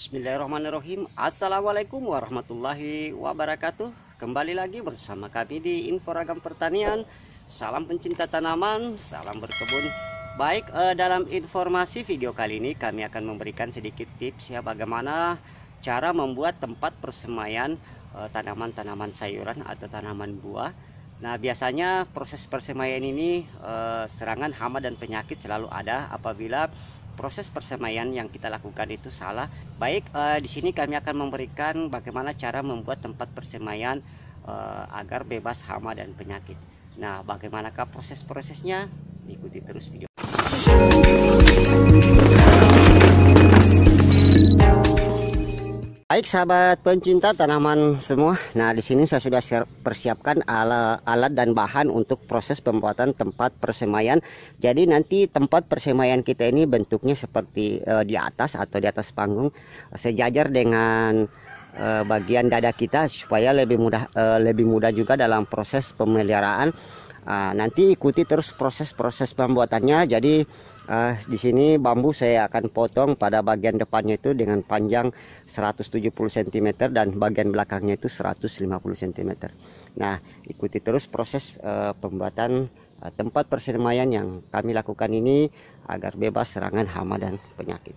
Bismillahirrahmanirrahim. Assalamualaikum warahmatullahi wabarakatuh. Kembali lagi bersama kami di Info Ragam Pertanian. Salam pencinta tanaman, salam berkebun. Baik, dalam informasi video kali ini kami akan memberikan sedikit tips ya bagaimana cara membuat tempat persemaian tanaman-tanaman sayuran atau tanaman buah. Nah, biasanya proses persemaian ini serangan hama dan penyakit selalu ada apabila proses persemaian yang kita lakukan itu salah. Baik, di sini kami akan memberikan bagaimana cara membuat tempat persemaian agar bebas hama dan penyakit. Nah, bagaimanakah proses-prosesnya? Ikuti terus video. Baik sahabat pencinta tanaman semua. Nah, di sini saya sudah persiapkan alat dan bahan untuk proses pembuatan tempat persemaian. Jadi nanti tempat persemaian kita ini bentuknya seperti di atas atau di atas panggung, sejajar dengan bagian dada kita supaya lebih mudah juga dalam proses pemeliharaan. Nanti ikuti terus proses pembuatannya. Jadi di sini bambu saya akan potong pada bagian depannya itu dengan panjang 170 cm dan bagian belakangnya itu 150 cm. Nah, ikuti terus proses pembuatan tempat persemaian yang kami lakukan ini agar bebas serangan hama dan penyakit.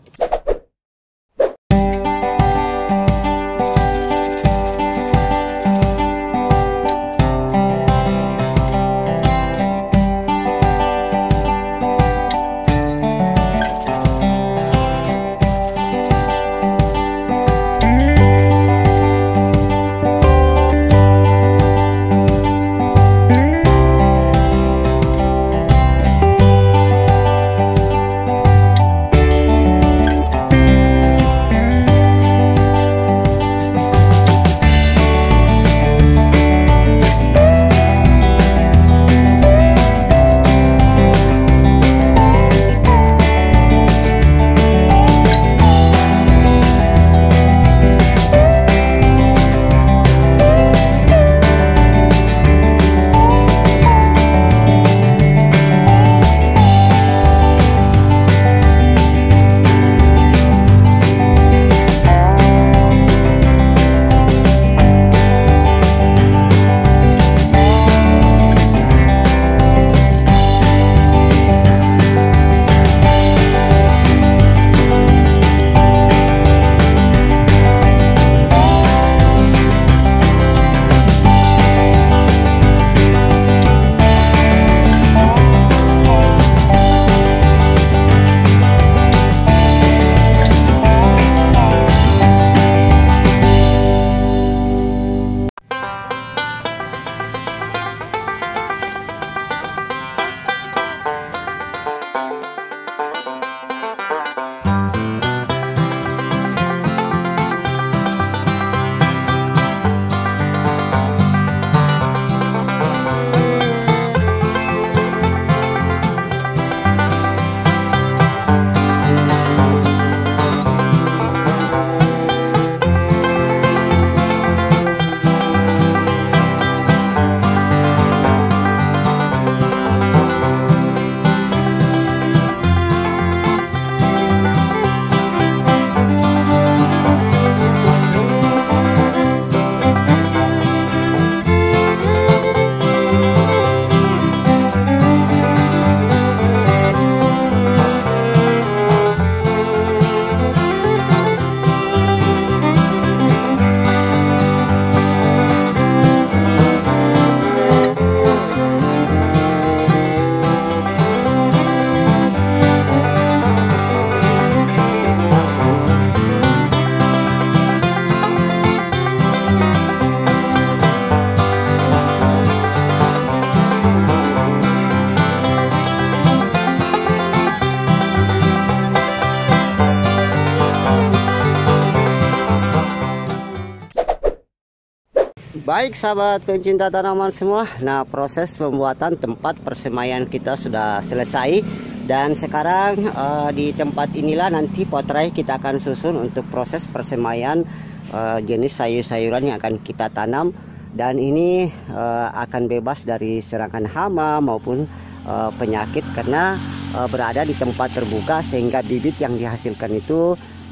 Baik sahabat pencinta tanaman semua. Nah, proses pembuatan tempat persemaian kita sudah selesai. Dan sekarang di tempat inilah nanti potrai kita akan susun untuk proses persemaian jenis sayur-sayuran yang akan kita tanam. Dan ini akan bebas dari serangan hama maupun penyakit karena berada di tempat terbuka, sehingga bibit yang dihasilkan itu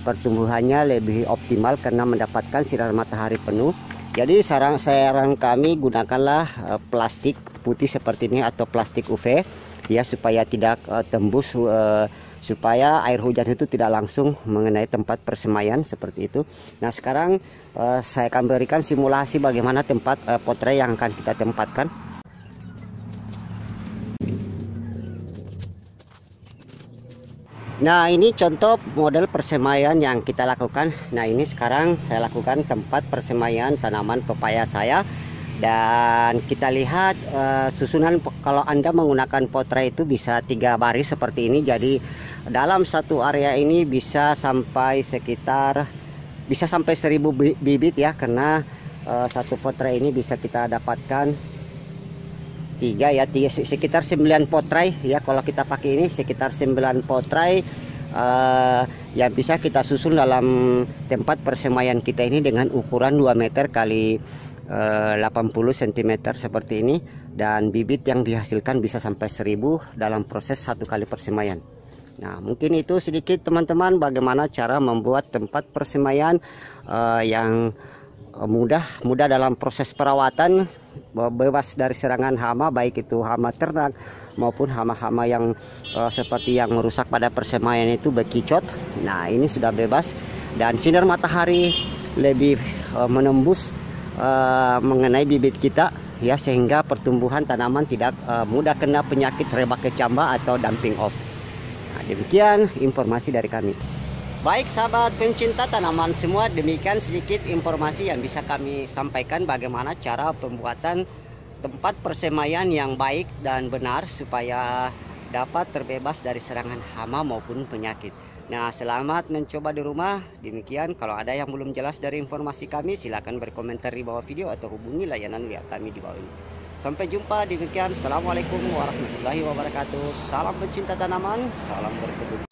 pertumbuhannya lebih optimal karena mendapatkan sinar matahari penuh. Jadi saran kami gunakanlah plastik putih seperti ini atau plastik UV ya, supaya tidak tembus, supaya air hujan itu tidak langsung mengenai tempat persemaian seperti itu. Nah sekarang saya akan berikan simulasi bagaimana tempat pot tray yang akan kita tempatkan. Nah ini contoh model persemaian yang kita lakukan. Nah ini sekarang saya lakukan tempat persemaian tanaman pepaya saya. Dan kita lihat susunan, kalau Anda menggunakan pot tray itu bisa 3 baris seperti ini. Jadi dalam satu area ini bisa sampai 1000 bibit ya, karena satu pot tray ini bisa kita dapatkan sekitar 9 pot tray ya. Kalau kita pakai ini sekitar 9 pot tray yang bisa kita susun dalam tempat persemaian kita ini dengan ukuran 2 meter kali 80 cm seperti ini, dan bibit yang dihasilkan bisa sampai 1000 dalam proses 1 kali persemaian. Nah mungkin itu sedikit teman-teman bagaimana cara membuat tempat persemaian yang mudah dalam proses perawatan, bebas dari serangan hama, baik itu hama ternak maupun hama-hama yang seperti yang merusak pada persemaian itu bekicot. Nah ini sudah bebas, dan sinar matahari lebih menembus mengenai bibit kita ya, sehingga pertumbuhan tanaman tidak mudah kena penyakit rebak kecamba atau dumping off. Nah, demikian informasi dari kami. Baik sahabat pencinta tanaman semua, demikian sedikit informasi yang bisa kami sampaikan bagaimana cara pembuatan tempat persemaian yang baik dan benar supaya dapat terbebas dari serangan hama maupun penyakit. Nah selamat mencoba di rumah. Demikian, kalau ada yang belum jelas dari informasi kami silahkan berkomentar di bawah video atau hubungi layanan WA kami di bawah ini. Sampai jumpa, demikian. Assalamualaikum warahmatullahi wabarakatuh. Salam pencinta tanaman, salam berkebun.